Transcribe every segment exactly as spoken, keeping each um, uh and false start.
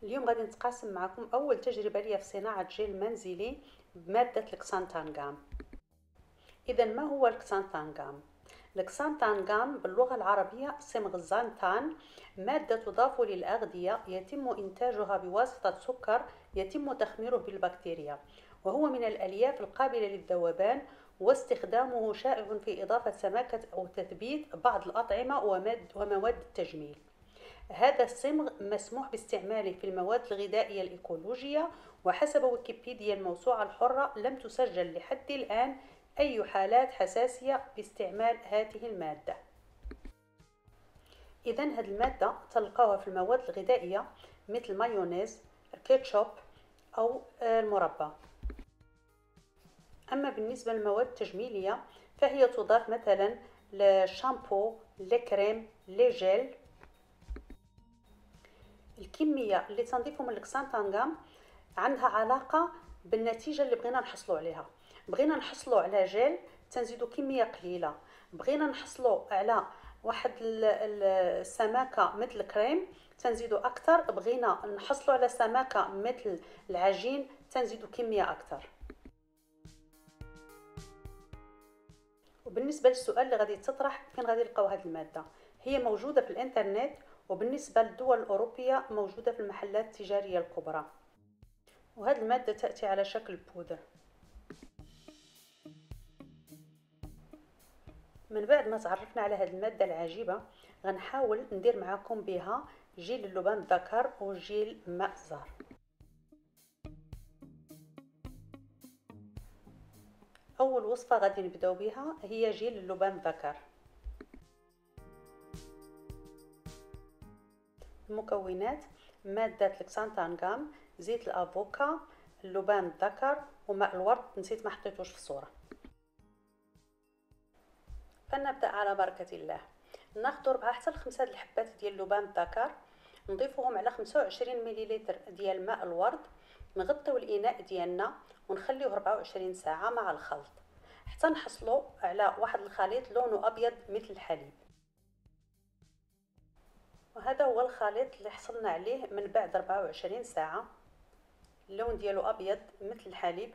اليوم غادي نتقاسم معكم اول تجربه ليا في صناعه جيل منزلي بماده الكسانتانغام. اذا ما هو الكسانتانغام؟ الكسانتانغام باللغه العربيه صمغ الزانتان، ماده تضاف للاغذيه يتم انتاجها بواسطه سكر يتم تخميره بالبكتيريا، وهو من الالياف القابله للذوبان، واستخدامه شائع في اضافه سماكه او تثبيت بعض الاطعمه ومواد التجميل. هذا الصمغ مسموح باستعماله في المواد الغذائية الإيكولوجية، وحسب ويكيبيديا الموسوعة الحرة لم تسجل لحد الآن أي حالات حساسية باستعمال هذه المادة. إذن هذه المادة تلقاها في المواد الغذائية مثل مايونيز، كيتشوب أو المربى. أما بالنسبة للمواد التجميلية فهي تضاف مثلا للشامبو، لكريم، لجل. الكميه اللي تنضيفهم من الكسانتانغام عندها علاقه بالنتيجه اللي بغينا نحصلوا عليها. بغينا نحصلوا على جيل تنزيدوا كميه قليله، بغينا نحصلوا على واحد السماكه مثل الكريم تنزيدوا اكثر، بغينا نحصلوا على سماكه مثل العجين تنزيدوا كميه اكثر. وبالنسبه للسؤال اللي غادي تطرح فين غادي نلقاو هذه الماده، هي موجوده في الانترنت، وبالنسبة للدول الأوروبية موجودة في المحلات التجارية الكبرى. وهذه المادة تأتي على شكل بودر. من بعد ما تعرفنا على هذه المادة العجيبة غنحاول ندير معكم بها جيل اللبان الذكر وجيل ماء الزهر. أول وصفة غادي نبداو بها هي جيل اللبان الذكر. المكونات: مادة الكسانتانغام، زيت الافوكا، اللبان الذكر، وماء الورد نسيت ما حطيتوش في الصورة. فنبدأ على بركة الله. ناخذ ربعة حتى لخمسة الحبات ديال اللبان الذكر، نضيفوهم على خمسة وعشرين مليلتر ديال ماء الورد، نغطيو الاناء ديالنا ونخليوه أربعة وعشرين ساعة مع الخلط حتى نحصلوا على واحد الخليط لونه ابيض مثل الحليب. وهذا هو الخليط اللي حصلنا عليه من بعد أربعة وعشرين ساعة، اللون ديالو ابيض مثل الحليب.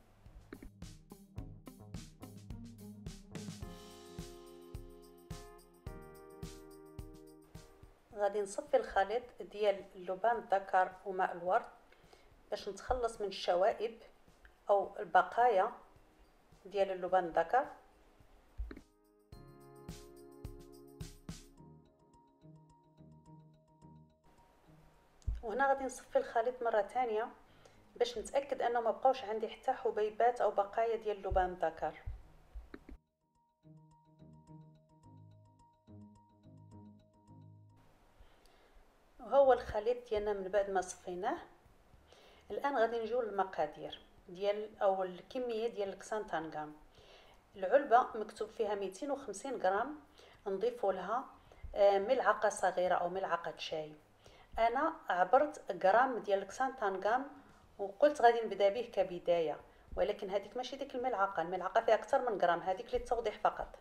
غادي نصفي الخليط ديال اللبان الذكر وماء الورد باش نتخلص من الشوائب او البقايا ديال اللبان الذكر. وهنا غادي نصفي الخليط مره ثانيه باش نتاكد انه ما بقاوش عندي حتى حبيبات او بقايا ديال اللبان الذكر. وهو الخليط ديالنا من بعد ما صفيناه. الان غادي نجيو للمقادير ديال او الكميه ديال الكسانتانغام. العلبه مكتوب فيها مئتين وخمسين غرام، نضيفوا لها ملعقه صغيره او ملعقه شاي. انا عبرت غرام ديال الكسانتانغام وقلت غادي نبدا به كبدايه، ولكن هذيك ماشي ديك الملعقه، الملعقه فيها اكثر من غرام، هذيك للتوضيح فقط.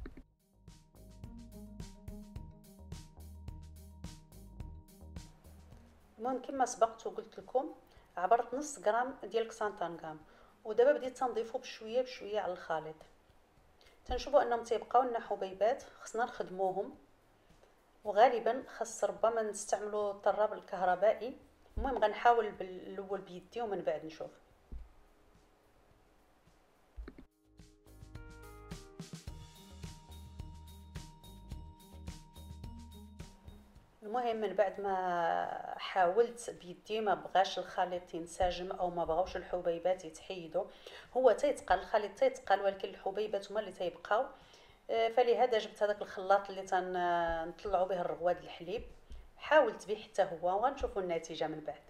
المهم كما سبقت وقلت لكم عبرت نص غرام ديال الكسانتانغام، ودابا بديت تنضيفو بشويه بشويه على الخليط. تنشوفوا انهم تيبقاو لنا حبيبات خصنا نخدموهم، وغالبا خاص ربما نستعملوا الطراب الكهربائي. المهم غنحاول بالاول بيدي ومن بعد نشوف. المهم من بعد ما حاولت بيدي ما بغاش الخليط ينسجم او ما بغاوش الحبيبات يتحيدوا. هو تيتقل الخليط تيتقل ولكن الحبيبات هما اللي تيبقاو، فلهذا جبت هذاك الخلاط اللي تنطلعوا به الرغوات الحليب، حاولت به حتى هو وغنشوفوا النتيجه من بعد.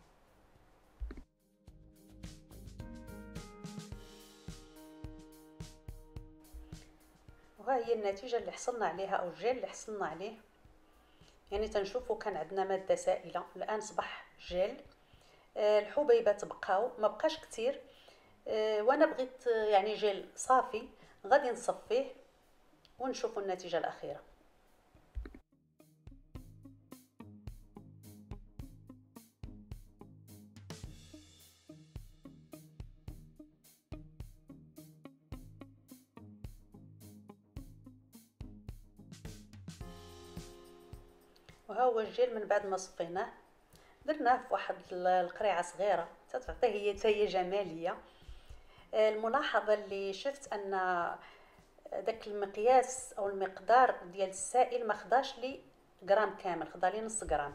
وها هي النتيجه اللي حصلنا عليها او الجيل اللي حصلنا عليه. يعني تنشوفوا كان عندنا ماده سائله، الان صبح جيل. الحبيبات بقاو ما بقاش كتير، وانا بغيت يعني جيل صافي. غادي نصفيه ونشوفوا النتيجه الاخيره. وها هو الجيل من بعد ما صفيناه درناه في واحد القريعه صغيره تعطيه هي هي جماليه. الملاحظه اللي شفت ان داك المقياس او المقدار ديال السائل ما خداش لي غرام كامل، خدا لي نص غرام.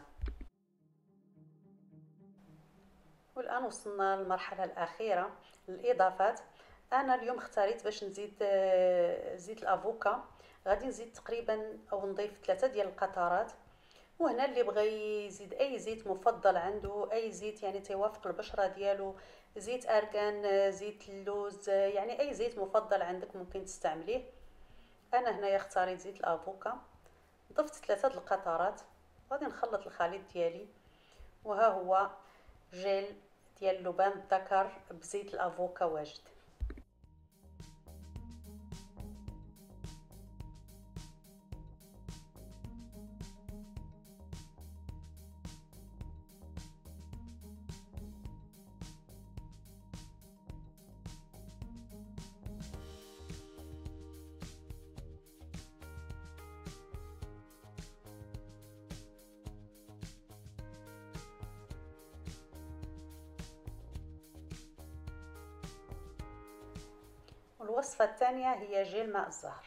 والان وصلنا للمرحله الاخيره الاضافات. انا اليوم اختاريت باش نزيد زيت الافوكا، غادي نزيد تقريبا او نضيف ثلاثه ديال القطرات. وهنا اللي بغى يزيد اي زيت مفضل عنده، اي زيت يعني تيوافق البشره ديالو، زيت ارغان، زيت اللوز، يعني اي زيت مفضل عندك ممكن تستعمليه. انا هنايا اختاريت زيت الافوكا، ضفت ثلاثه القطرات، غادي نخلط الخليط ديالي. وها هو جيل ديال لبان الذكر بزيت الافوكا واجد. والوصفة الثانية هي جيل ماء الزهر.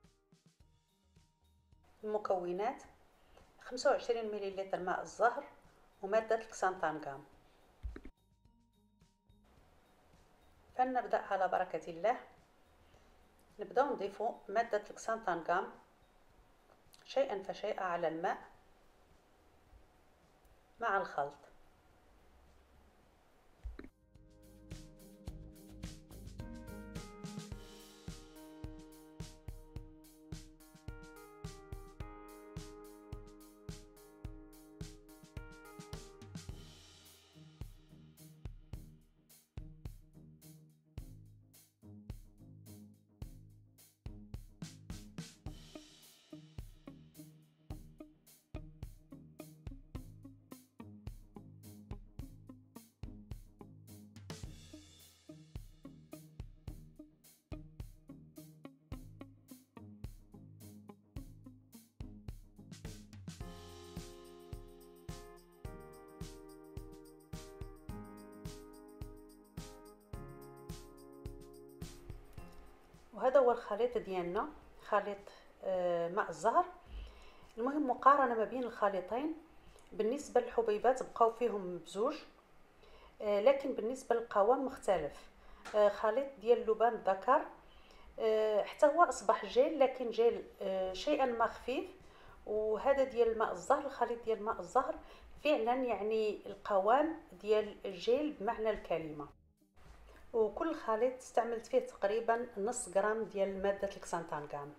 المكونات: خمسة وعشرين مليلتر ماء الزهر ومادة الكسانتانغام. فلنبدأ على بركة الله. نبدأ نضيف مادة الكسانتانغام شيئا فشيئا على الماء مع الخلط. وهذا هو الخليط ديالنا، خليط ماء الزهر. المهم مقارنة ما بين الخليطين. بالنسبة للحبيبات بقاو فيهم بزوج، لكن بالنسبة للقوام مختلف. خليط ديال لبان الذكر حتى هو أصبح جيل، لكن جيل شيئا ما خفيف. وهذا ديال ماء الزهر، الخليط ديال ماء الزهر فعلا يعني القوام ديال الجيل بمعنى الكلمة. وكل خليط استعملت فيه تقريبا نص غرام ديال مادة الكسانتانغام.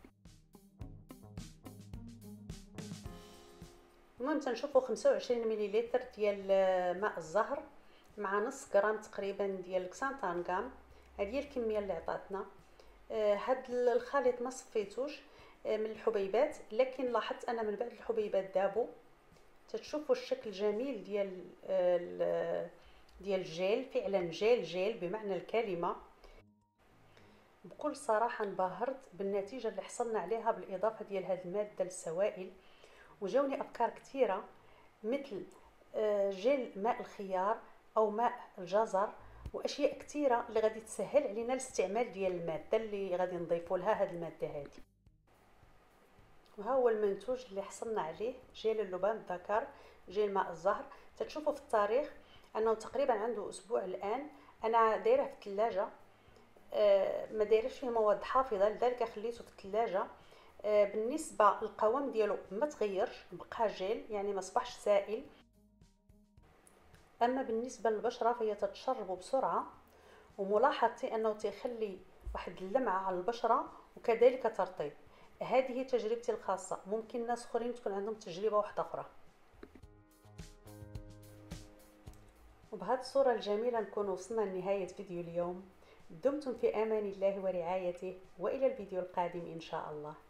المهم تنشوفوا خمسة وعشرين مليلتر ديال ماء الزهر مع نص غرام تقريبا ديال الكسانتانغام. هذه هي الكميه اللي عطاتنا. هاد الخليط ما صفيتوش من الحبيبات، لكن لاحظت ان من بعد الحبيبات دابوا. تتشوفوا الشكل جميل ديال ديال الجيل، فعلا جيل جيل بمعنى الكلمه. بكل صراحه انبهرت بالنتيجه اللي حصلنا عليها بالاضافه ديال هذه الماده للسوائل. وجاوني افكار كثيره مثل جيل ماء الخيار او ماء الجزر واشياء كثيره اللي غادي تسهل علينا الاستعمال ديال الماده اللي غادي نضيفوا لها هذه الماده هذه. وها هو المنتوج اللي حصلنا عليه، جيل اللبان الذكر، جيل ماء الزهر. تتشوفوا في التاريخ انه تقريبا عنده اسبوع الان. انا دايره في الثلاجه، ما دايرش فيه مواد حافظه، لذلك خليته في الثلاجه. بالنسبه للقوام ديالو ما تغيرش، بقى جيل يعني ما اصبحش سائل. اما بالنسبه للبشره فهي تتشرب بسرعه، وملاحظتي انه تيخلي واحد اللمعه على البشره وكذلك ترطيب. هذه هي تجربتي الخاصه، ممكن ناس اخرين تكون عندهم تجربه واحده اخرى. وبهذه الصوره الجميله نكون وصلنا لنهايه فيديو اليوم. دمتم في امان الله ورعايته، والى الفيديو القادم ان شاء الله.